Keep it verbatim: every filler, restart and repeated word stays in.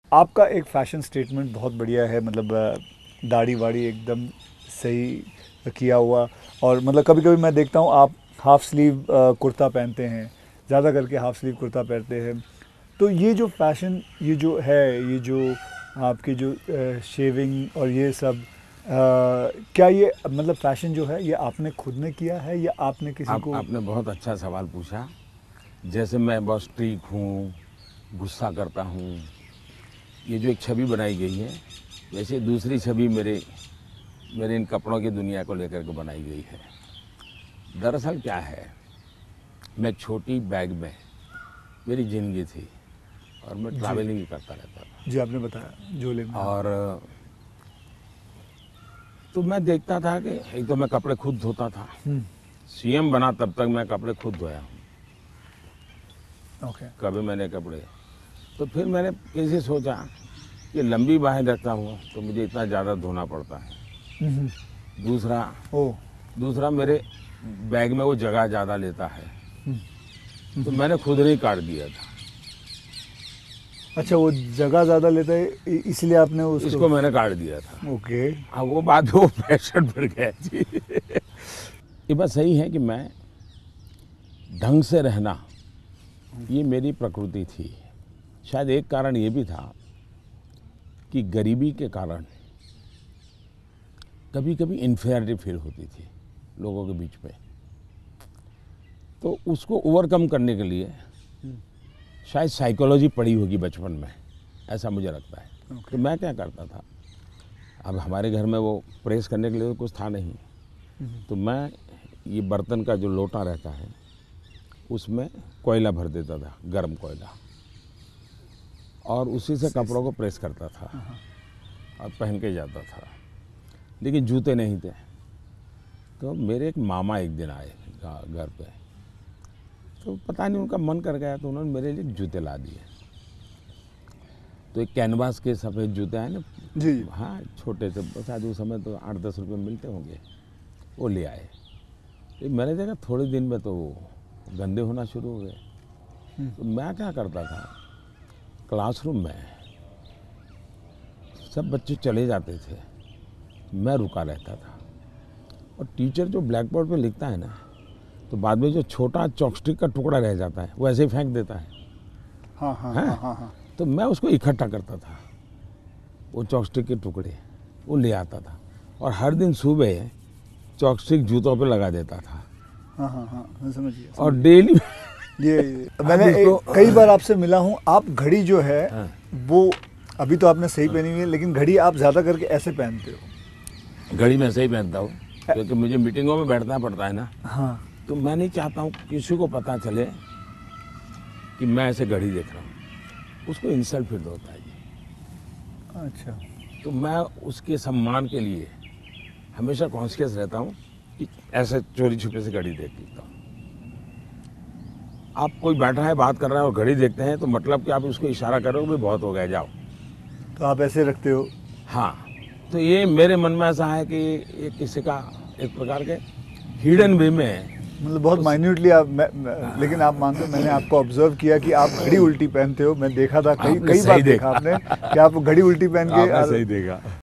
आपका एक fashion statement बहुत बढ़िया है, मतलब अ, दाढ़ी वाड़ी एकदम सही किया हुआ। और मतलब कभी कभी मैं देखता हूँ आप हाफ़ स्लीव अ, कुर्ता पहनते हैं, ज़्यादा करके हाफ़ स्लीव कुर्ता पहनते हैं। तो ये जो फ़ैशन, ये जो है, ये जो आपकी जो शेविंग और ये सब, अ, क्या ये मतलब फ़ैशन जो है ये आपने खुद ने किया है या आपने किसी आप को? आपने बहुत अच्छा सवाल पूछा। जैसे मैं बहुत स्ट्रीक हूँ, गुस्सा करता हूँ, ये जो एक छवि बनाई गई है, वैसे दूसरी छवि मेरे मेरे इन कपड़ों की दुनिया को लेकर के बनाई गई है। दरअसल क्या है, मैं एक छोटी बैग में मेरी ज़िंदगी थी और मैं जी ट्रैवलिंग करता रहता था। जी, आपने बताया झोले में, हाँ। और तो मैं देखता था कि एक तो मैं कपड़े खुद धोता था। हम्म। सीएम बना तब तक मैं कपड़े खुद धोया हूँ, ओके। कभी मैंने कपड़े। तो फिर मैंने कैसे सोचा कि लंबी बाहें रखता हूँ तो मुझे इतना ज़्यादा धोना पड़ता है। हम्म। दूसरा ओ। दूसरा मेरे बैग में वो जगह ज़्यादा लेता है, हम्म, तो हम्म। मैंने खुद नहीं काट दिया था। अच्छा, वो जगह ज़्यादा लेता है इ- इसलिए आपने उसको? इसको मैंने काट दिया था। ओके। हाँ, वो बात वो फैशन पर गया जी। ये बात सही है कि मैं ढंग से रहना, ये मेरी प्रकृति थी। शायद एक कारण ये भी था कि गरीबी के कारण कभी कभी इन्फेरिटी फील होती थी लोगों के बीच में। तो उसको ओवरकम करने के लिए शायद साइकोलॉजी पढ़ी होगी बचपन में, ऐसा मुझे लगता है। ओके। तो मैं क्या करता था, अब हमारे घर में वो प्रेस करने के लिए कुछ था नहीं, तो मैं ये बर्तन का जो लोटा रहता है उसमें कोयला भर देता था, गर्म कोयला, और उसी से कपड़ों को प्रेस करता था और पहन के जाता था। लेकिन जूते नहीं थे। तो मेरे एक मामा एक दिन आए घर पे, तो पता नहीं उनका मन कर गया तो उन्होंने मेरे लिए जूते ला दिए। तो एक कैनवास के सफ़ेद जूते हैं ना, जी। हाँ, छोटे से, शायद उस समय तो आठ दस रुपये मिलते होंगे, वो ले आए। ये मैंने देखा थोड़े दिन में तो वो गंदे होना शुरू हो गए। तो मैं क्या करता था, क्लासरूम में सब बच्चे चले जाते थे, मैं रुका रहता था, और टीचर जो ब्लैक बोर्ड पे लिखता है ना, तो बाद में जो छोटा चॉपस्टिक का टुकड़ा रह जाता है वो ऐसे ही फेंक देता है। हाँ हाँ हैं? हाँ हाँ हाँ। तो मैं उसको इकट्ठा करता था, वो चॉपस्टिक के टुकड़े वो ले आता था, और हर दिन सुबह चॉपस्टिक जूतों पे लगा देता था। हाँ हाँ हाँ, मैं समझ गया, और समझ डेली गया। ये ये- आप मैंने इसको, एक, कई बार आपसे मिला हूँ। आप घड़ी जो है हाँ, वो अभी तो आपने सही पहनी हुई है, लेकिन घड़ी आप ज़्यादा करके ऐसे पहनते हो। घड़ी मैं सही पहनता हूँ क्योंकि मुझे मीटिंगों में बैठना पड़ता है ना। हाँ। तो मैं नहीं चाहता हूँ किसी को पता चले कि मैं ऐसे घड़ी देख रहा हूँ, उसको इंसल्ट फील होता है जी। अच्छा। तो मैं उसके सम्मान के लिए हमेशा कॉन्शियस रहता हूँ कि ऐसे चोरी छुपे से घड़ी देख लेता हूँ। आप कोई बैठा है बात कर रहा है और घड़ी देखते हैं तो मतलब कि आप उसको इशारा करोगे भी बहुत हो गया, जाओ। तो आप ऐसे रखते हो? हाँ, तो ये मेरे मन में ऐसा है कि ये किसी का एक प्रकार के हिडन वे में, मतलब बहुत उस, माइन्यूटली आप मैं, मैं, लेकिन आप मानते हो, मैंने आपको ऑब्जर्व किया कि आप घड़ी उल्टी पहनते हो। मैं देखा था, कई आपने कई बार सही देखा देखा। आपने कि आप घड़ी उल्टी पहन के आपने और सही देखा।